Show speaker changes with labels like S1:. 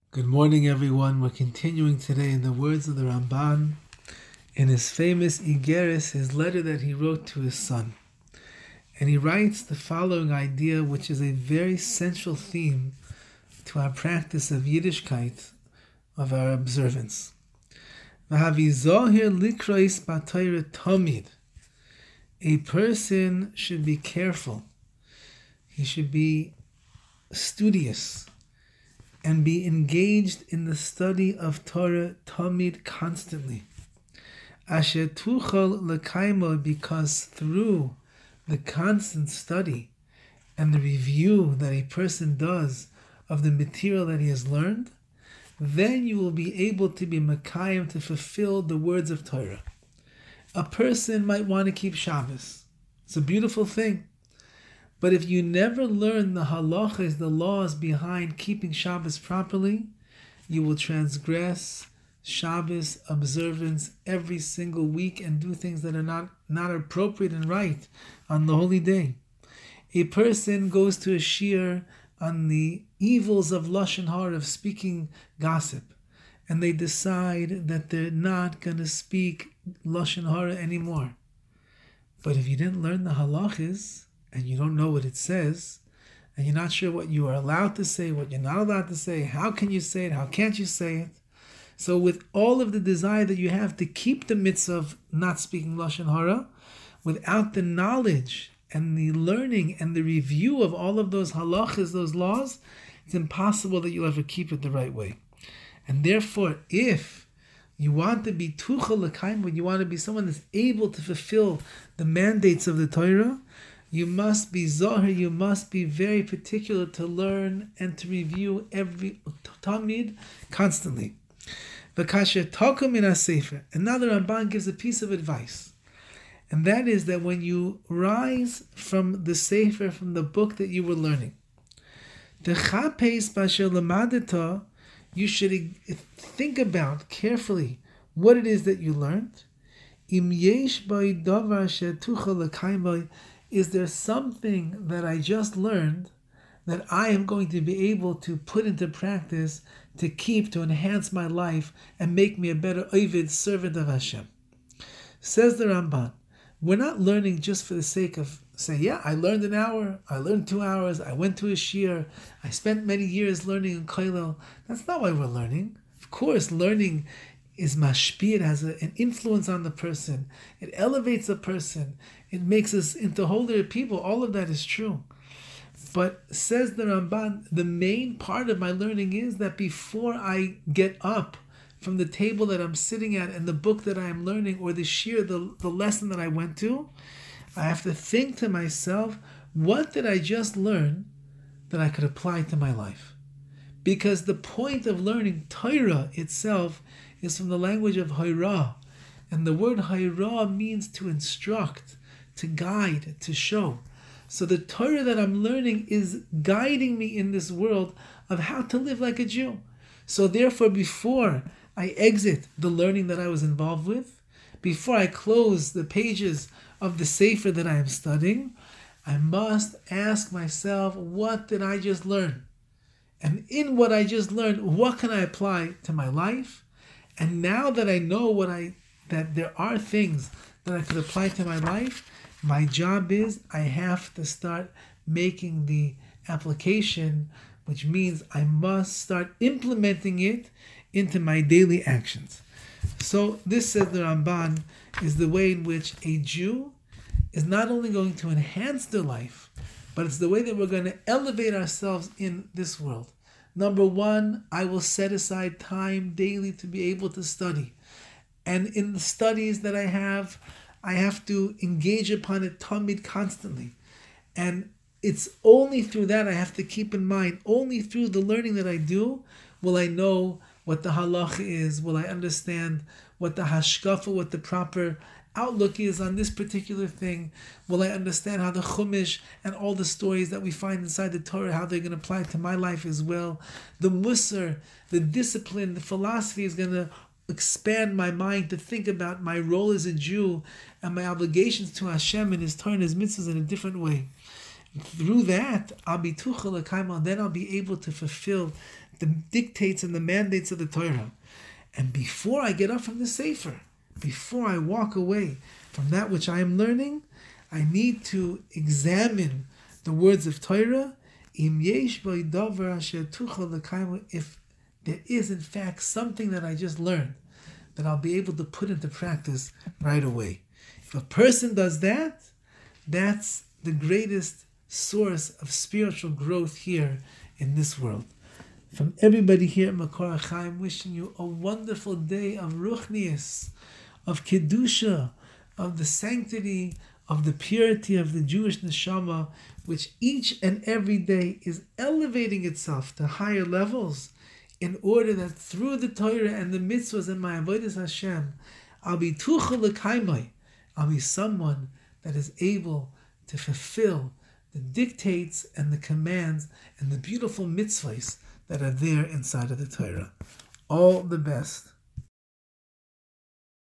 S1: Good morning, everyone. We're continuing today in the words of the Ramban in his famous Iggeres, his letter that he wrote to his son. And he writes the following idea, which is a very central theme to our practice of Yiddishkeit, of our observance. A person should be careful. He should be studious and be engaged in the study of Torah tamid constantly. Asher tuchal lekaimo, because through the constant study and the review that a person does of the material that he has learned, then you will be able to be mekayim, to fulfill the words of Torah. A person might want to keep Shabbos. It's a beautiful thing. But if you never learn the halachas, the laws behind keeping Shabbos properly, you will transgress Shabbos observance every single week and do things that are not appropriate and right on the holy day. A person goes to a shiur on the evils of lashon hara, of speaking gossip, and they decide that they're not going to speak lashon hara anymore. But if you didn't learn the halachas, and you don't know what it says, and you're not sure what you are allowed to say, what you're not allowed to say, how can you say it, how can't you say it? So with all of the desire that you have to keep the mitzvah of not speaking lashon hara, without the knowledge and the learning and the review of all of those halachas, those laws, it's impossible that you'll ever keep it the right way. And therefore, if you want to be tuchal l'kaim, when you want to be someone that's able to fulfill the mandates of the Torah, you must be zohar, you must be very particular to learn and to review every tamid constantly. And now the Ramban gives a piece of advice. And that is that when you rise from the sefer, from the book that you were learning, you should think about carefully what it is that you learned. Is there something that I just learned that I am going to be able to put into practice to keep, to enhance my life and make me a better Ovid, servant of Hashem? Says the Ramban, we're not learning just for the sake of saying, yeah, I learned an hour, I learned 2 hours, I went to a shiur, I spent many years learning in kollel. That's not why we're learning. Of course, learning is mashpi, it has an influence on the person, it elevates a person, it makes us into holier people. All of that is true. But says the Ramban, the main part of my learning is that before I get up from the table that I'm sitting at and the book that I am learning, or the shiur, the lesson that I went to, I have to think to myself, what did I just learn that I could apply to my life? Because the point of learning Torah itself is from the language of Horah. And the word Horah means to instruct, to guide, to show. So the Torah that I'm learning is guiding me in this world of how to live like a Jew. So therefore, before I exit the learning that I was involved with, before I close the pages of the sefer that I am studying, I must ask myself, what did I just learn? And in what I just learned, what can I apply to my life? And now that I know that there are things that I could apply to my life, my job is I have to start making the application, which means I must start implementing it into my daily actions. So this, says the Ramban, is the way in which a Jew is not only going to enhance their life, but it's the way that we're going to elevate ourselves in this world. Number one, I will set aside time daily to be able to study. And in the studies that I have to engage upon it tamid constantly. And it's only through that, I have to keep in mind, only through the learning that I do will I know what the halacha is, will I understand what the hashkafa, what the proper outlook is on this particular thing, will I understand how the chumash and all the stories that we find inside the Torah, how they're going to apply to my life as well. The musar, the discipline, the philosophy is going to expand my mind to think about my role as a Jew and my obligations to Hashem and His Torah and His mitzvahs in a different way. Through that, then I'll be able to fulfill the dictates and the mandates of the Torah. And before I get up from the Sefer, before I walk away from that which I am learning, I need to examine the words of Torah. If there is in fact something that I just learned that I'll be able to put into practice right away. If a person does that, that's the greatest source of spiritual growth here in this world. From everybody here at Makor HaChaim, wishing you a wonderful day of Ruchnius, of Kedusha, of the sanctity, of the purity of the Jewish neshama, which each and every day is elevating itself to higher levels, in order that through the Torah and the mitzvahs and my avodas Hashem, I'll be tuchel l'kaimai. I'll be someone that is able to fulfill the dictates and the commands and the beautiful mitzvahs that are there inside of the Torah. All the best.